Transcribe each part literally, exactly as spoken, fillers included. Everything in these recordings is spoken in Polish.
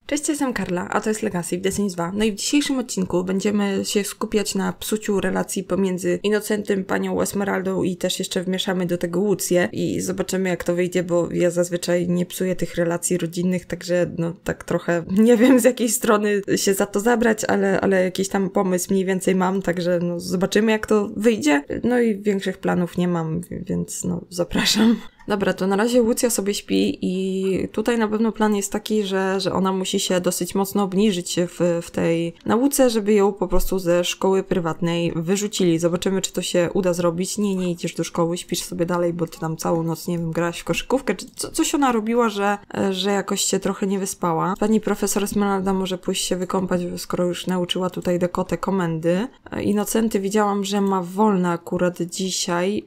Cześć, jestem Karla, a to jest Legacy w The Sims dwa. No i w dzisiejszym odcinku będziemy się skupiać na psuciu relacji pomiędzy Innocentym, panią Esmeraldą i też jeszcze wmieszamy do tego Łucję i zobaczymy, jak to wyjdzie, bo ja zazwyczaj nie psuję tych relacji rodzinnych, także no tak trochę nie wiem, z jakiej strony się za to zabrać, ale, ale jakiś tam pomysł mniej więcej mam, także no zobaczymy, jak to wyjdzie. No i większych planów nie mam, więc no zapraszam. Dobra, to na razie Łucja sobie śpi i tutaj na pewno plan jest taki, że, że ona musi się dosyć mocno obniżyć w, w tej nauce, żeby ją po prostu ze szkoły prywatnej wyrzucili. Zobaczymy, czy to się uda zrobić. Nie, nie idziesz do szkoły, śpisz sobie dalej, bo ty tam całą noc, nie wiem, grałaś w koszykówkę, czy co, coś ona robiła, że, że jakoś się trochę nie wyspała. Pani profesor Esmeralda może pójść się wykąpać, skoro już nauczyła tutaj Dekotę komendy. Innocenty widziałam, że ma wolne akurat dzisiaj,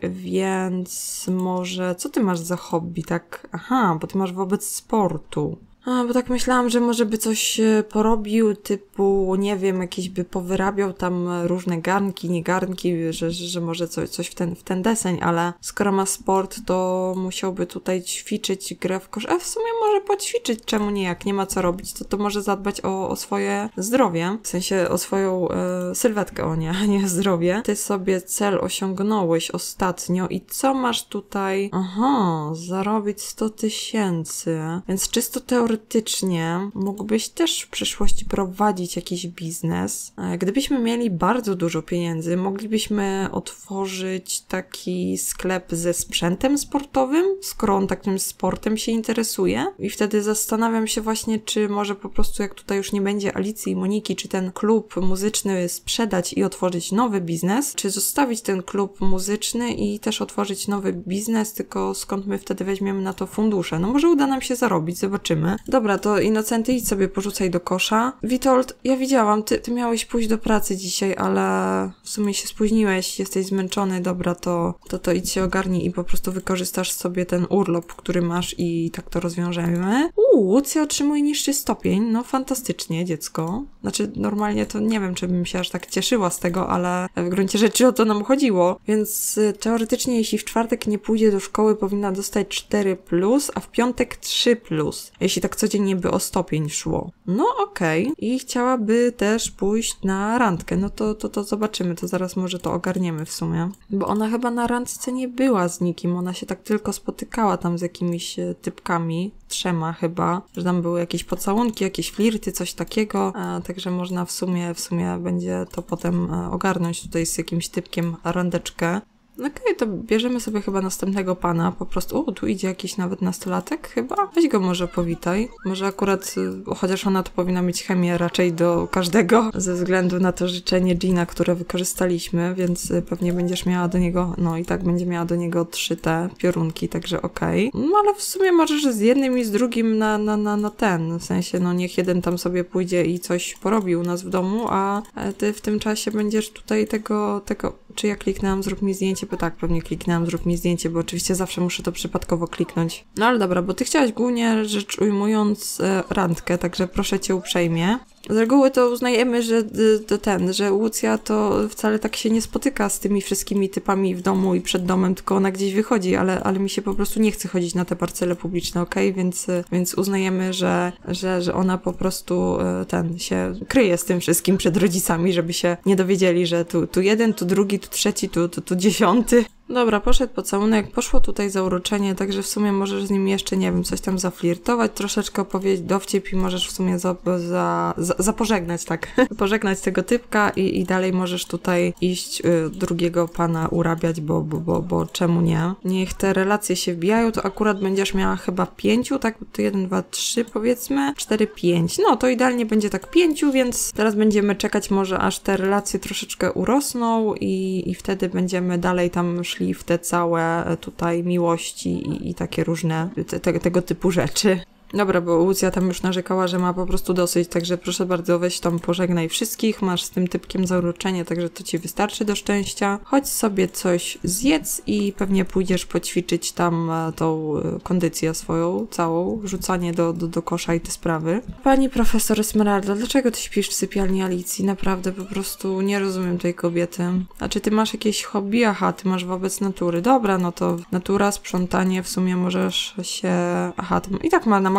więc może... Co ty masz za hobby, tak? Aha, bo ty masz wobec sportu. A, bo tak myślałam, że może by coś porobił, typu, nie wiem, jakieś by powyrabiał tam różne garnki, nie garnki, że, że, że może coś, coś w ten, w ten deseń, ale skoro ma sport, to musiałby tutaj ćwiczyć grę w kosz. A w sumie może poćwiczyć, czemu nie, jak nie ma co robić, to, to może zadbać o, o swoje zdrowie, w sensie o swoją e, sylwetkę, o nie, a nie zdrowie. Ty sobie cel osiągnąłeś ostatnio i co masz tutaj? Aha, zarobić sto tysięcy, więc czysto teoretycznie Teoretycznie mógłbyś też w przyszłości prowadzić jakiś biznes. Gdybyśmy mieli bardzo dużo pieniędzy, moglibyśmy otworzyć taki sklep ze sprzętem sportowym, skoro on takim sportem się interesuje. I wtedy zastanawiam się właśnie, czy może po prostu jak tutaj już nie będzie Alicji i Moniki, czy ten klub muzyczny sprzedać i otworzyć nowy biznes, czy zostawić ten klub muzyczny i też otworzyć nowy biznes, tylko skąd my wtedy weźmiemy na to fundusze. No może uda nam się zarobić, zobaczymy. Dobra, to Innocenty, idź sobie porzucaj do kosza. Witold, ja widziałam, ty, ty miałeś pójść do pracy dzisiaj, ale w sumie się spóźniłeś, jesteś zmęczony, dobra, to, to, to idź się ogarnij i po prostu wykorzystasz sobie ten urlop, który masz i tak to rozwiążemy. Uuu, Łucja otrzymuje niższy stopień, no fantastycznie, dziecko. Znaczy, normalnie to nie wiem, czy bym się aż tak cieszyła z tego, ale w gruncie rzeczy o to nam chodziło, więc y, teoretycznie, jeśli w czwartek nie pójdzie do szkoły, powinna dostać cztery plus, a w piątek trzy plus. Jeśli tak codziennie by o stopień szło. No okej. Okay. I chciałaby też pójść na randkę. No to, to, to zobaczymy. To zaraz może to ogarniemy w sumie. Bo ona chyba na randce nie była z nikim. Ona się tak tylko spotykała tam z jakimiś typkami. Trzema chyba. Że tam były jakieś pocałunki, jakieś flirty, coś takiego. A, także można w sumie, w sumie będzie to potem ogarnąć tutaj z jakimś typkiem randeczkę. Okej, okay, to bierzemy sobie chyba następnego pana, po prostu, o, tu idzie jakiś nawet nastolatek chyba, weź go może powitaj, może akurat, chociaż ona to powinna mieć chemię raczej do każdego, ze względu na to życzenie Gina, które wykorzystaliśmy, więc pewnie będziesz miała do niego, no i tak będzie miała do niego trzy te piorunki, także okej, okay. No ale w sumie możesz z jednym i z drugim na, na, na, na ten, w sensie, no niech jeden tam sobie pójdzie i coś porobi u nas w domu, a ty w tym czasie będziesz tutaj tego, tego, czy ja kliknęłam, zrób mi zdjęcie, bo tak, pewnie kliknęłam, zrób mi zdjęcie, bo oczywiście zawsze muszę to przypadkowo kliknąć. No ale dobra, bo ty chciałaś głównie rzecz ujmując e, randkę, także proszę cię uprzejmie. Z reguły to uznajemy, że to ten, że Łucja to wcale tak się nie spotyka z tymi wszystkimi typami w domu i przed domem, tylko ona gdzieś wychodzi, ale, ale mi się po prostu nie chce chodzić na te parcele publiczne, okej? Okay? Więc, więc uznajemy, że, że, że ona po prostu ten się kryje z tym wszystkim przed rodzicami, żeby się nie dowiedzieli, że tu, tu jeden, tu drugi, tu trzeci, tu, tu, tu dziesiąty. Dobra, poszedł pocałunek, poszło tutaj zauroczenie, także w sumie możesz z nim jeszcze, nie wiem, coś tam zaflirtować, troszeczkę opowiedzieć dowcip i możesz w sumie za, za, za, zapożegnać, tak, pożegnać tego typka i, i dalej możesz tutaj iść y, drugiego pana urabiać, bo, bo, bo, bo czemu nie? Niech te relacje się wbijają, to akurat będziesz miała chyba pięciu, tak, to jeden, dwa, trzy powiedzmy, cztery, pięć, no to idealnie będzie tak pięciu, więc teraz będziemy czekać może aż te relacje troszeczkę urosną i, i wtedy będziemy dalej tam szli w te całe tutaj miłości i, i takie różne te, te, tego typu rzeczy. Dobra, bo Łucja tam już narzekała, że ma po prostu dosyć, także proszę bardzo, weź tam pożegnaj wszystkich, masz z tym typkiem zauroczenie, także to ci wystarczy do szczęścia. Chodź sobie coś zjedz i pewnie pójdziesz poćwiczyć tam tą kondycję swoją całą, rzucanie do, do, do kosza i te sprawy. Pani profesor Esmeralda, dlaczego ty śpisz w sypialni Alicji? Naprawdę po prostu nie rozumiem tej kobiety. A czy ty masz jakieś hobby? Aha, ty masz wobec natury. Dobra, no to natura, sprzątanie, w sumie możesz się... Aha, ty... i tak ma na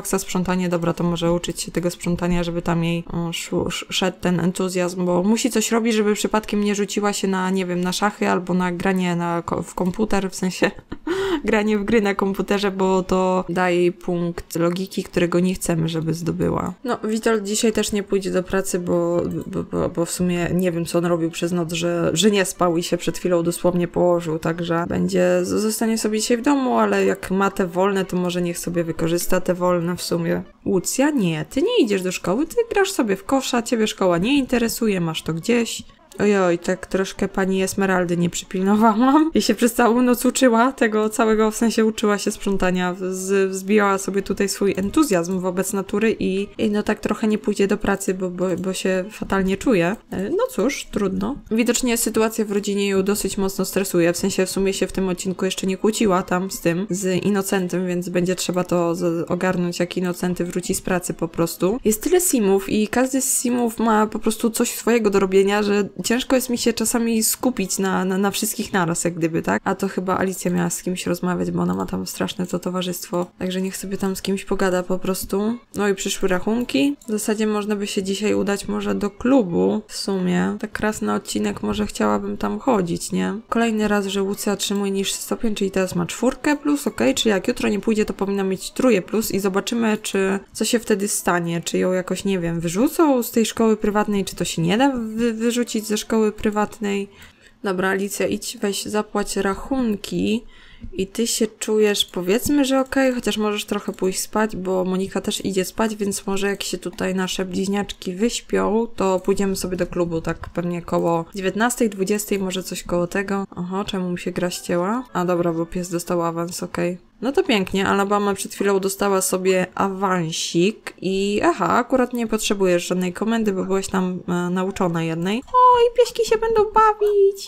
maksa sprzątanie, dobra, to może uczyć się tego sprzątania, żeby tam jej o, szł, szedł ten entuzjazm, bo musi coś robić, żeby przypadkiem nie rzuciła się na, nie wiem, na szachy albo na granie na, w komputer, w sensie granie w gry na komputerze, bo to daje jej punkt logiki, którego nie chcemy, żeby zdobyła. No, Witold dzisiaj też nie pójdzie do pracy, bo, bo, bo, bo w sumie nie wiem, co on robił przez noc, że, że nie spał i się przed chwilą dosłownie położył, także będzie, zostanie sobie dzisiaj w domu, ale jak ma te wolne, to może niech sobie wykorzysta te wolne w sumie. Łucja, nie, ty nie idziesz do szkoły, ty grasz sobie w kosza, ciebie szkoła nie interesuje, masz to gdzieś. Ojoj, tak troszkę pani Esmeraldy nie przypilnowałam i się przez całą noc uczyła tego całego, w sensie uczyła się sprzątania, z, wzbijała sobie tutaj swój entuzjazm wobec natury i, i no tak trochę nie pójdzie do pracy, bo, bo, bo się fatalnie czuje. No cóż, trudno. Widocznie sytuacja w rodzinie ją dosyć mocno stresuje, w sensie w sumie się w tym odcinku jeszcze nie kłóciła tam z tym, z Inocentem, więc będzie trzeba to z, ogarnąć, jak Inocenty wróci z pracy po prostu. Jest tyle simów i każdy z simów ma po prostu coś swojego do robienia, że ciężko jest mi się czasami skupić na, na, na wszystkich naraz, jak gdyby, tak? A to chyba Alicja miała z kimś rozmawiać, bo ona ma tam straszne to towarzystwo. Także niech sobie tam z kimś pogada po prostu. No i przyszły rachunki. W zasadzie można by się dzisiaj udać może do klubu w sumie. Tak raz na odcinek może chciałabym tam chodzić, nie? Kolejny raz, że Łucja otrzymuje niższy stopień, czyli teraz ma czwórkę plus, okej? Okay? Czyli jak jutro nie pójdzie, to powinna mieć trójkę plus i zobaczymy, czy co się wtedy stanie. Czy ją jakoś, nie wiem, wyrzucą z tej szkoły prywatnej, czy to się nie da wy- wyrzucić ze szkoły prywatnej. Dobra, Alicja, idź, weź, zapłać rachunki i ty się czujesz, powiedzmy, że okej, okay, chociaż możesz trochę pójść spać, bo Monika też idzie spać, więc może jak się tutaj nasze bliźniaczki wyśpią, to pójdziemy sobie do klubu, tak pewnie koło dziewiętnastej, dwudziestej, może coś koło tego. Oho, czemu mu się gra ścięła? A dobra, bo pies dostał awans, okej. Okay. No to pięknie, Alabama przed chwilą dostała sobie awansik i aha, akurat nie potrzebujesz żadnej komendy, bo byłaś tam e, nauczona jednej. Oj, pieśki się będą bawić,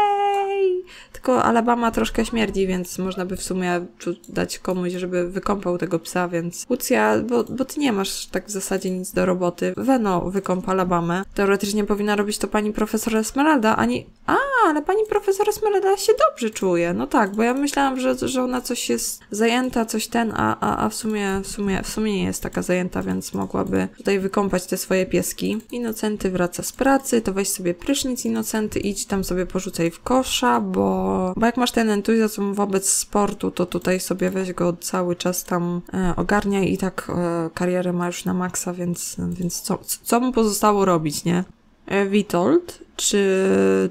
jej! Tylko Alabama troszkę śmierdzi, więc można by w sumie dać komuś, żeby wykąpał tego psa, więc Łucja, bo, bo ty nie masz tak w zasadzie nic do roboty. Veno wykąpa Alabamę. Teoretycznie powinna robić to pani profesor Esmeralda, ani... A, ale pani profesor Esmeralda się dobrze czuje. No tak, bo ja myślałam, że, że ona coś jest zajęta, coś ten, a, a, a w sumie w sumie w sumie nie jest taka zajęta, więc mogłaby tutaj wykąpać te swoje pieski. Inocenty wraca z pracy, to weź sobie prysznic, Inocenty, idź tam sobie porzucaj w kosza, bo, bo jak masz ten entuzjazm wobec sportu, to tutaj sobie weź go cały czas tam e, ogarniaj i tak e, karierę ma już na maksa, więc, więc co, co mu pozostało robić, nie? E, Witold, czy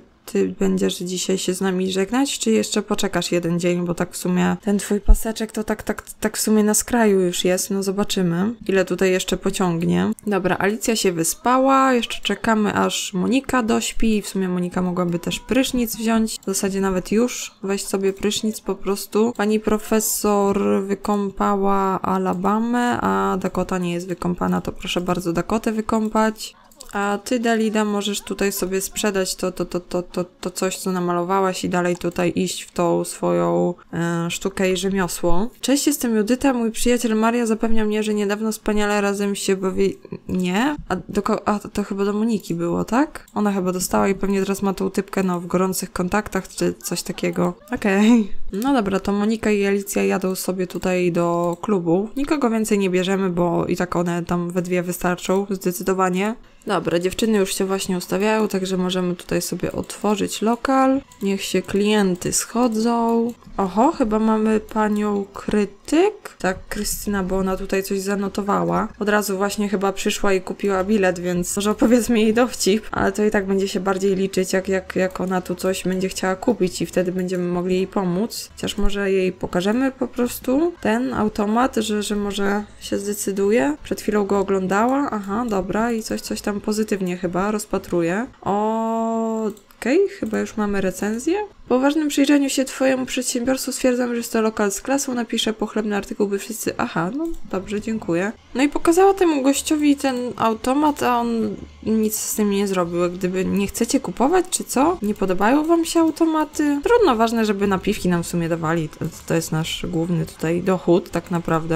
ty będziesz dzisiaj się z nami żegnać, czy jeszcze poczekasz jeden dzień, bo tak w sumie ten twój paseczek to tak, tak, tak w sumie na skraju już jest, no zobaczymy, ile tutaj jeszcze pociągnie. Dobra, Alicja się wyspała, jeszcze czekamy aż Monika dośpi i w sumie Monika mogłaby też prysznic wziąć, w zasadzie nawet już weź sobie prysznic po prostu. Pani profesor wykąpała Alabamę, a Dakota nie jest wykąpana, to proszę bardzo Dakotę wykąpać. A ty, Dalida, możesz tutaj sobie sprzedać to, to, to, to, to, to coś, co namalowałaś i dalej tutaj iść w tą swoją e, sztukę i rzemiosło. Cześć, jestem Judyta, mój przyjaciel Maria zapewnia mnie, że niedawno wspaniale razem się bawi... Nie? A, do, a to chyba do Moniki było, tak? Ona chyba dostała i pewnie teraz ma tą typkę, no, w gorących kontaktach, czy coś takiego. Okej. Okay. No dobra, to Monika i Alicja jadą sobie tutaj do klubu. Nikogo więcej nie bierzemy, bo i tak one tam we dwie wystarczą, zdecydowanie. Dobra, dziewczyny już się właśnie ustawiają, także możemy tutaj sobie otworzyć lokal. Niech się klienty schodzą. Oho, chyba mamy panią krytyk. Tak, Krystyna, bo ona tutaj coś zanotowała. Od razu właśnie chyba przyszła i kupiła bilet, więc może opowiedzmy jej dowcip, ale to i tak będzie się bardziej liczyć, jak, jak, jak ona tu coś będzie chciała kupić i wtedy będziemy mogli jej pomóc. Chociaż może jej pokażemy po prostu ten automat, że, że może się zdecyduje. Przed chwilą go oglądała. Aha, dobra, i coś, coś tam pozytywnie chyba rozpatruje. O... Okej, okay, chyba już mamy recenzję. Po uważnym przyjrzeniu się twojemu przedsiębiorstwu stwierdzam, że jest to lokal z klasą, napiszę pochlebny artykuł, by wszyscy... Aha, no dobrze, dziękuję. No i pokazała temu gościowi ten automat, a on nic z tym nie zrobił. Jak gdyby nie chcecie kupować, czy co? Nie podobają wam się automaty? Trudno, ważne, żeby napiwki nam w sumie dawali. To, to jest nasz główny tutaj dochód, tak naprawdę.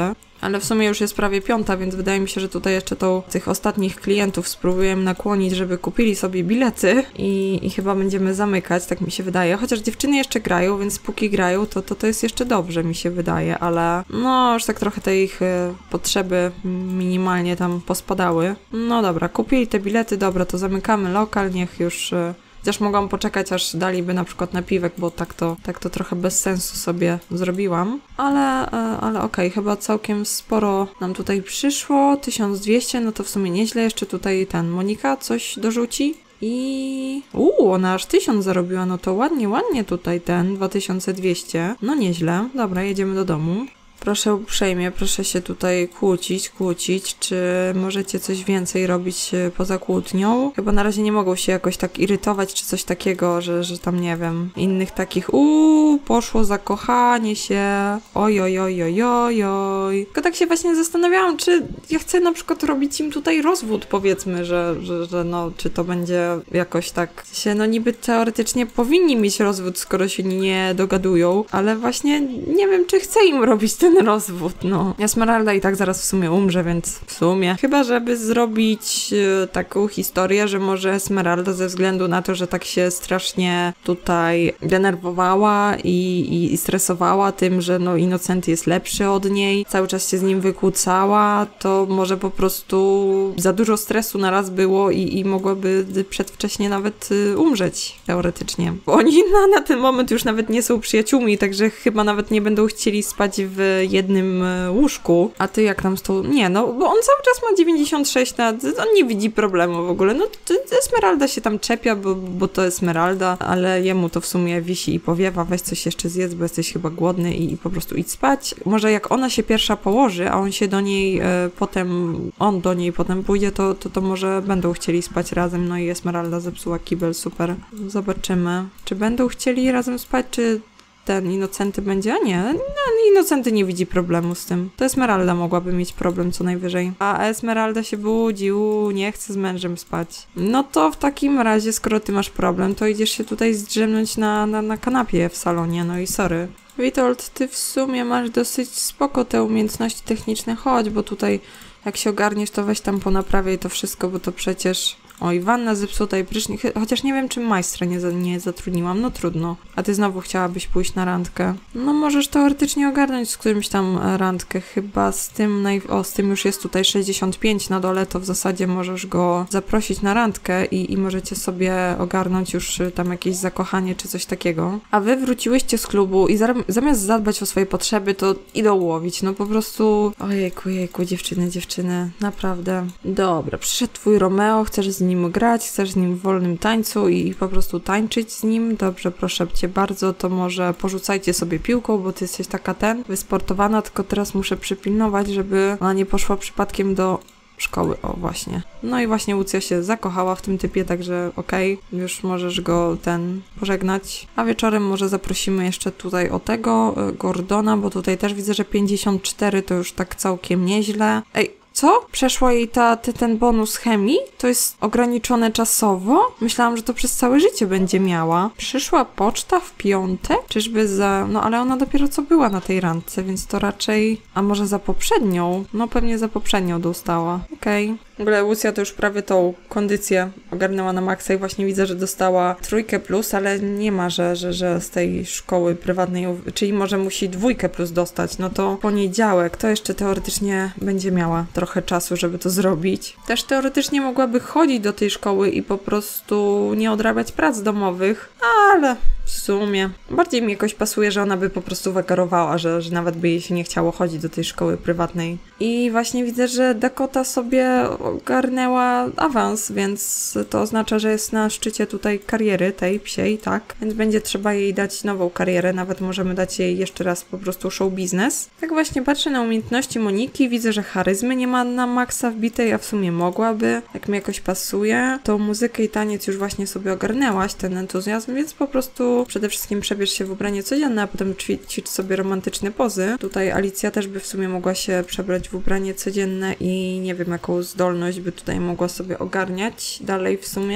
ale w sumie już jest prawie piąta, więc wydaje mi się, że tutaj jeszcze to tych ostatnich klientów spróbujemy nakłonić, żeby kupili sobie bilety i, i chyba będziemy zamykać, tak mi się wydaje. Chociaż dziewczyny jeszcze grają, więc póki grają, to to, to jest jeszcze dobrze, mi się wydaje, ale no już tak trochę te ich y, potrzeby minimalnie tam pospadały. No dobra, kupili te bilety, dobra, to zamykamy lokal, niech już... Y, Chociaż mogłam poczekać, aż daliby na przykład napiwek, bo tak to, tak to trochę bez sensu sobie zrobiłam. Ale, ale okej, okay, chyba całkiem sporo nam tutaj przyszło. tysiąc dwieście, no to w sumie nieźle. Jeszcze tutaj ten Monika coś dorzuci. I... Uuu, ona aż tysiąc zarobiła, no to ładnie, ładnie tutaj ten dwa tysiące dwieście. No nieźle. Dobra, jedziemy do domu. Proszę uprzejmie, proszę się tutaj kłócić, kłócić, czy możecie coś więcej robić poza kłótnią? Chyba na razie nie mogą się jakoś tak irytować, czy coś takiego, że, że tam nie wiem, innych takich uuu, poszło zakochanie się, oj, oj, oj, oj, oj, oj. Tylko tak się właśnie zastanawiałam, czy ja chcę na przykład robić im tutaj rozwód, powiedzmy, że, że, że no, czy to będzie jakoś tak się, no niby teoretycznie powinni mieć rozwód, skoro się nie dogadują, ale właśnie nie wiem, czy chcę im robić ten rozwód, no. Esmeralda i tak zaraz w sumie umrze, więc w sumie. Chyba, żeby zrobić y, taką historię, że może Esmeralda ze względu na to, że tak się strasznie tutaj denerwowała i, i, i stresowała tym, że no Innocenty jest lepszy od niej, cały czas się z nim wykłócała, to może po prostu za dużo stresu na raz było i, i mogłaby przedwcześnie nawet y, umrzeć, teoretycznie. Bo oni na, na ten moment już nawet nie są przyjaciółmi, także chyba nawet nie będą chcieli spać w jednym łóżku, a ty jak tam z tą... Nie, no, bo on cały czas ma dziewięćdziesiąt sześć lat, on nie widzi problemu w ogóle. No, Esmeralda się tam czepia, bo, bo to Esmeralda, ale jemu to w sumie wisi i powiewa, weź coś jeszcze zjedz, bo jesteś chyba głodny i, i po prostu idź spać. Może jak ona się pierwsza położy, a on się do niej e, potem, on do niej potem pójdzie, to, to, to może będą chcieli spać razem, no i Esmeralda zepsuła kibel, super. Zobaczymy, czy będą chcieli razem spać, czy ten Innocenty będzie, a nie, no, Innocenty nie widzi problemu z tym. To Esmeralda mogłaby mieć problem co najwyżej. A Esmeralda się budził, nie chce z mężem spać. No to w takim razie, skoro ty masz problem, to idziesz się tutaj zdrzemnąć na, na, na kanapie w salonie, no i sorry. Witold, ty w sumie masz dosyć spoko te umiejętności techniczne, chodź, bo tutaj jak się ogarniesz, to weź tam ponaprawiaj to wszystko, bo to przecież... Oj, wanna zepsuta i prysznic, chociaż nie wiem, czy majstra nie, za, nie zatrudniłam, no trudno. A ty znowu chciałabyś pójść na randkę. No możesz teoretycznie ogarnąć z którymś tam randkę, chyba z tym, naj... o, z tym już jest tutaj sześćdziesiąt pięć na dole, to w zasadzie możesz go zaprosić na randkę i, i możecie sobie ogarnąć już tam jakieś zakochanie czy coś takiego. A wy wróciłyście z klubu i zamiast zadbać o swoje potrzeby, to idą łowić, no po prostu... Ojejku, jejku, dziewczyny, dziewczyny, naprawdę. Dobra, przyszedł twój Romeo, chcesz z nim grać, chcesz z nim w wolnym tańcu i po prostu tańczyć z nim, dobrze, proszę cię bardzo, to może porzucajcie sobie piłką, bo ty jesteś taka ten, wysportowana, tylko teraz muszę przypilnować, żeby ona nie poszła przypadkiem do szkoły, o właśnie. No i właśnie Łucja się zakochała w tym typie, także okej, okay, już możesz go ten pożegnać. A wieczorem może zaprosimy jeszcze tutaj o tego Gordona, bo tutaj też widzę, że pięćdziesiąt cztery to już tak całkiem nieźle. Ej, co? Przeszła jej ta, ty, ten bonus chemii? To jest ograniczone czasowo? Myślałam, że to przez całe życie będzie miała. Przyszła poczta w piątek? Czyżby za... No ale ona dopiero co była na tej randce, więc to raczej... A może za poprzednią? No pewnie za poprzednią dostała. Okej. Okay. W ogóle Łucja to już prawie tą kondycję ogarnęła na maksa i właśnie widzę, że dostała trójkę plus, ale nie ma, że, że, że z tej szkoły prywatnej, czyli może musi dwójkę plus dostać, no to poniedziałek, to jeszcze teoretycznie będzie miała trochę czasu, żeby to zrobić. Też teoretycznie mogłaby chodzić do tej szkoły i po prostu nie odrabiać prac domowych, ale... W sumie. Bardziej mi jakoś pasuje, że ona by po prostu wagarowała, że, że nawet by jej się nie chciało chodzić do tej szkoły prywatnej. I właśnie widzę, że Dakota sobie ogarnęła awans, więc to oznacza, że jest na szczycie tutaj kariery tej psiej, tak? Więc będzie trzeba jej dać nową karierę, nawet możemy dać jej jeszcze raz po prostu show biznes. Tak właśnie patrzę na umiejętności Moniki, widzę, że charyzmy nie ma na maksa wbitej, a w sumie mogłaby. Jak mi jakoś pasuje. Tą muzykę i taniec już właśnie sobie ogarnęłaś, ten entuzjazm, więc po prostu przede wszystkim przebierz się w ubranie codzienne, a potem ćwicz sobie romantyczne pozy. Tutaj Alicja też by w sumie mogła się przebrać w ubranie codzienne i nie wiem, jaką zdolność by tutaj mogła sobie ogarniać dalej w sumie.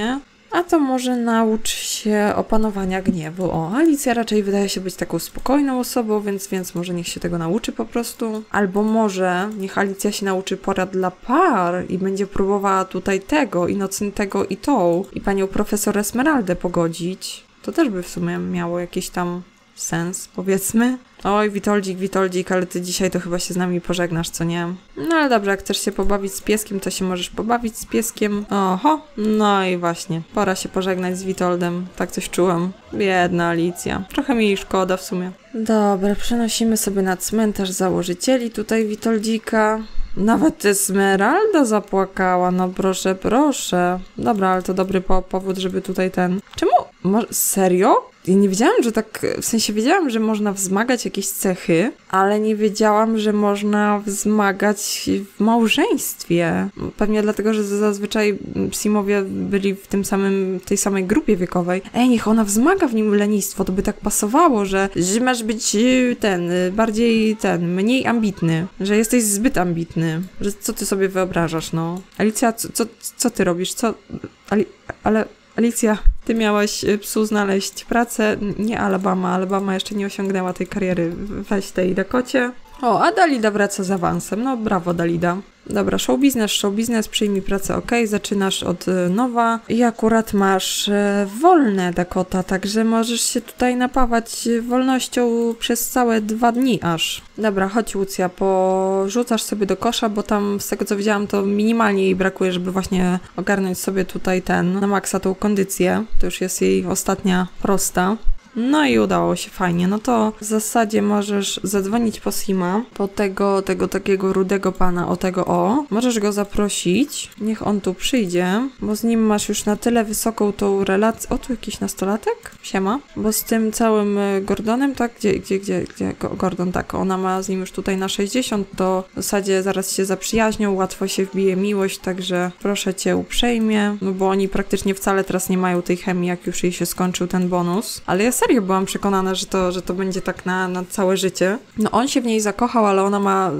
A to może naucz się opanowania gniewu. O, Alicja raczej wydaje się być taką spokojną osobą, więc, więc może niech się tego nauczy po prostu. Albo może niech Alicja się nauczy porad dla par i będzie próbowała tutaj tego, Inocentego i tą, i panią profesor Esmeraldę pogodzić. To też by w sumie miało jakiś tam sens, powiedzmy. Oj, Witoldzik, Witoldzik, ale ty dzisiaj to chyba się z nami pożegnasz, co nie? No ale dobrze, jak chcesz się pobawić z pieskiem, to się możesz pobawić z pieskiem. Oho, no i właśnie, pora się pożegnać z Witoldem. Tak coś czułam. Biedna Alicja. Trochę mi jej szkoda w sumie. Dobra, przenosimy sobie na cmentarz założycieli tutaj Witoldzika. Nawet Esmeralda zapłakała, no proszę, proszę. Dobra, ale to dobry po powód, żeby tutaj ten... Czemu? Mo serio? Ja nie wiedziałam, że tak... W sensie wiedziałam, że można wzmagać jakieś cechy, ale nie wiedziałam, że można wzmagać w małżeństwie. Pewnie dlatego, że zazwyczaj Simowie byli w tym samym, tej samej grupie wiekowej. Ej, niech ona wzmaga w nim lenistwo, to by tak pasowało, że, że masz być ten, bardziej ten, mniej ambitny, że jesteś zbyt ambitny, że co ty sobie wyobrażasz, no. Alicja, co, co, co ty robisz? Co? Ali, ale... Alicja, ty miałaś psu znaleźć pracę, nie Alabama. Alabama jeszcze nie osiągnęła tej kariery. Weź tej Dakocie. O, a Dalida wraca z awansem. No brawo, Dalida. Dobra, show biznes, show biznes, przyjmij pracę, ok, zaczynasz od nowa i akurat masz e, wolne, Dakota, także możesz się tutaj napawać wolnością przez całe dwa dni aż. Dobra, chodź Lucja, porzucasz sobie do kosza, bo tam z tego co widziałam to minimalnie jej brakuje, żeby właśnie ogarnąć sobie tutaj ten, na maksa tą kondycję, to już jest jej ostatnia prosta. No i udało się fajnie, no to w zasadzie możesz zadzwonić po Sima, po tego, tego takiego rudego pana, o tego o. Możesz go zaprosić, niech on tu przyjdzie, bo z nim masz już na tyle wysoką tą relację. O, tu jakiś nastolatek? Siema. Bo z tym całym Gordonem, tak? Gdzie, gdzie, gdzie, gdzie? Gordon, tak. Ona ma z nim już tutaj na sześćdziesiąt, to w zasadzie zaraz się zaprzyjaźnią, łatwo się wbije miłość, także proszę cię uprzejmie, no bo oni praktycznie wcale teraz nie mają tej chemii, jak już jej się skończył ten bonus. Ale ja serio byłam przekonana, że to, że to będzie tak na, na całe życie. No on się w niej zakochał, ale ona ma,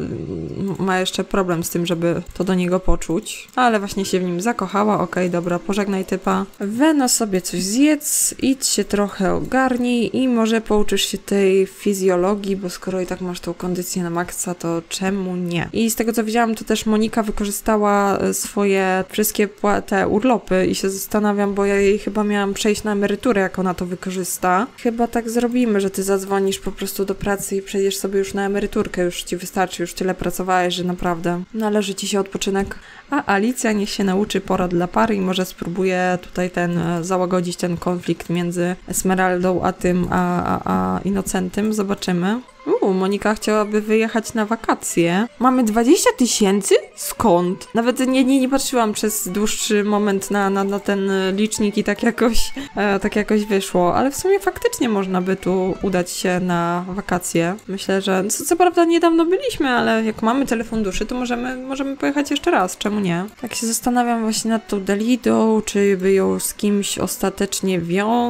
ma jeszcze problem z tym, żeby to do niego poczuć. Ale właśnie się w nim zakochała. Okej, okay, dobra, pożegnaj typa. Weno sobie coś zjedz, idź się trochę ogarnij i może pouczysz się tej fizjologii, bo skoro i tak masz tą kondycję na maksa, to czemu nie? I z tego co widziałam, to też Monika wykorzystała swoje wszystkie te urlopy i się zastanawiam, bo ja jej chyba miałam przejść na emeryturę, jak ona to wykorzysta. Chyba tak zrobimy, że ty zadzwonisz po prostu do pracy i przejdziesz sobie już na emeryturkę, już ci wystarczy, już tyle pracowałeś, że naprawdę należy ci się odpoczynek. A Alicja niech się nauczy porad dla pary i może spróbuje tutaj ten, załagodzić ten konflikt między Esmeraldą a tym, a, a, a Inocentym. Zobaczymy. Uuu, Monika chciałaby wyjechać na wakacje. Mamy dwadzieścia tysięcy? Skąd? Nawet nie, nie, nie patrzyłam przez dłuższy moment na, na, na ten licznik i tak jakoś, e, tak jakoś wyszło. Ale w sumie faktycznie można by tu udać się na wakacje. Myślę, że co, co prawda niedawno byliśmy, ale jak mamy tyle funduszy, to możemy, możemy pojechać jeszcze raz. Czemu nie? Tak się zastanawiam właśnie nad tą Dalidą, czy by ją z kimś ostatecznie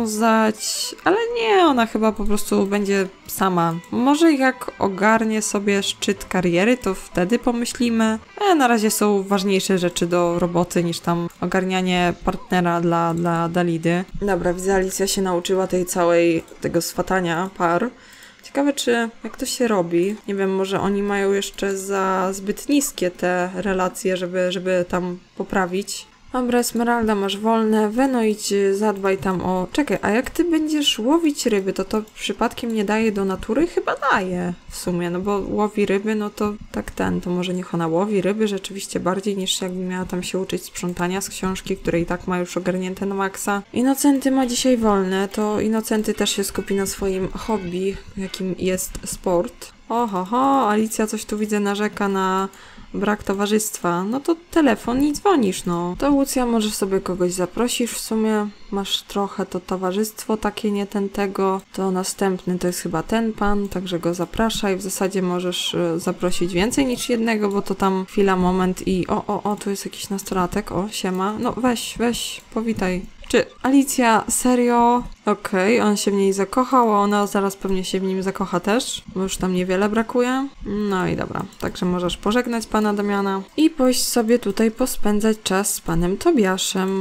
wiązać. Ale nie, ona chyba po prostu będzie sama. Może jak ogarnie sobie szczyt kariery, to wtedy pomyślimy. E, na razie są ważniejsze rzeczy do roboty niż tam ogarnianie partnera dla, dla Dalidy. Dobra, widzę, Alicja się nauczyła tej całej, tego swatania par. Ciekawe, czy jak to się robi. Nie wiem, może oni mają jeszcze za zbyt niskie te relacje, żeby, żeby tam poprawić. Dobra, Esmeralda, masz wolne, Weno idź, zadbaj tam o... Czekaj, a jak ty będziesz łowić ryby, to to przypadkiem nie daje do natury? Chyba daje w sumie, no bo łowi ryby, no to tak ten, to może niech ona łowi ryby rzeczywiście bardziej niż jakby miała tam się uczyć sprzątania z książki, której i tak ma już ogarnięte na maksa. Inocenty ma dzisiaj wolne, to Inocenty też się skupi na swoim hobby, jakim jest sport. Oho, ho, Alicja coś tu widzę narzeka na brak towarzystwa. No to telefon i dzwonisz, no. To Lucja, może sobie kogoś zaprosisz w sumie. Masz trochę to towarzystwo takie nie ten tego. To następny to jest chyba ten pan, także go zapraszaj. W zasadzie możesz y, zaprosić więcej niż jednego, bo to tam chwila, moment i o, o, o, tu jest jakiś nastolatek. O, siema. No weź, weź, powitaj. Czy Alicja, serio? Okej, okay, on się w niej zakochał, a ona zaraz pewnie się w nim zakocha też, bo już tam niewiele brakuje. No i dobra, także możesz pożegnać pana Damiana i pójść sobie tutaj pospędzać czas z panem Tobiaszem.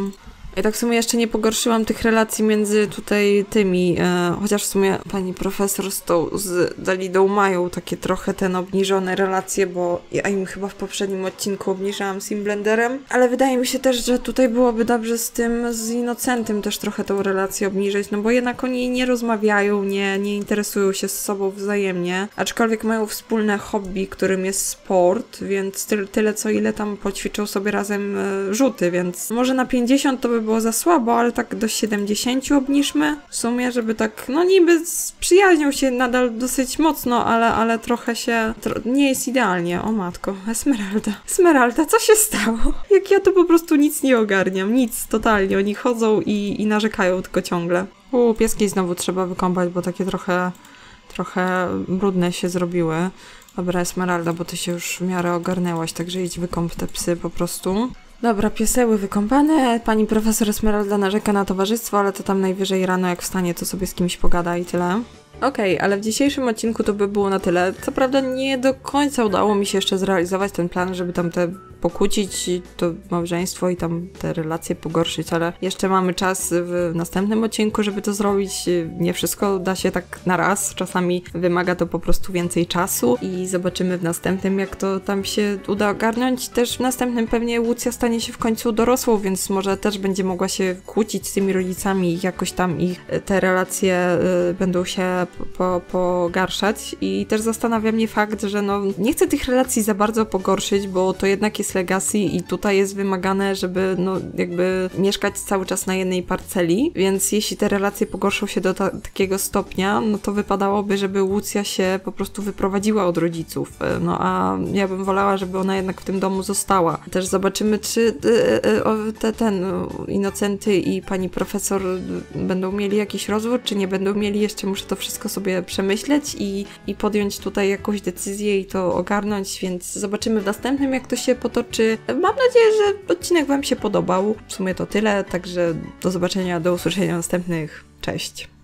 I tak w sumie jeszcze nie pogorszyłam tych relacji między tutaj tymi, e, chociaż w sumie pani profesor z tą, z Dalidą mają takie trochę ten obniżone relacje, bo ja im chyba w poprzednim odcinku obniżałam z Blenderem, ale wydaje mi się też, że tutaj byłoby dobrze z tym, z Innocentym też trochę tą relację obniżyć, no bo jednak oni nie rozmawiają, nie, nie interesują się z sobą wzajemnie, aczkolwiek mają wspólne hobby, którym jest sport, więc tyle, tyle co ile tam poćwiczą sobie razem e, rzuty, więc może na pięćdziesiąt to by było za słabo, ale tak do siedemdziesięciu obniżmy w sumie, żeby tak, no niby przyjaźnią się nadal dosyć mocno, ale, ale trochę się, tro, nie jest idealnie. O matko, Esmeralda. Esmeralda, co się stało? Jak ja to po prostu nic nie ogarniam, nic, totalnie. Oni chodzą i, i narzekają tylko ciągle. U, pieski znowu trzeba wykąpać, bo takie trochę, trochę brudne się zrobiły. Dobra, Esmeralda, bo ty się już w miarę ogarnęłaś, także idź wykąp te psy po prostu. Dobra, pieseły wykąpane, pani profesor Esmeralda narzeka na towarzystwo, ale to tam najwyżej rano jak wstanie, to sobie z kimś pogada i tyle. Okej, okay, ale w dzisiejszym odcinku to by było na tyle. Co prawda nie do końca udało mi się jeszcze zrealizować ten plan, żeby tam te pokłócić to małżeństwo i tam te relacje pogorszyć, ale jeszcze mamy czas w następnym odcinku, żeby to zrobić. Nie wszystko da się tak na raz, czasami wymaga to po prostu więcej czasu i zobaczymy w następnym, jak to tam się uda ogarnąć. Też w następnym pewnie Łucja stanie się w końcu dorosłą, więc może też będzie mogła się kłócić z tymi rodzicami i jakoś tam ich te relacje y, będą się po, pogarszać i też zastanawia mnie fakt, że no nie chcę tych relacji za bardzo pogorszyć, bo to jednak jest legacy i tutaj jest wymagane, żeby no jakby mieszkać cały czas na jednej parceli, więc jeśli te relacje pogorszą się do ta takiego stopnia, no to wypadałoby, żeby Łucja się po prostu wyprowadziła od rodziców, no a ja bym wolała, żeby ona jednak w tym domu została. Też zobaczymy, czy te, ten Innocenty i pani profesor będą mieli jakiś rozwód, czy nie będą mieli, jeszcze muszę to wszystko sobie przemyśleć i, i podjąć tutaj jakąś decyzję i to ogarnąć, więc zobaczymy w następnym, jak to się potoczy. Mam nadzieję, że odcinek wam się podobał. W sumie to tyle, także do zobaczenia, do usłyszenia następnych. Cześć!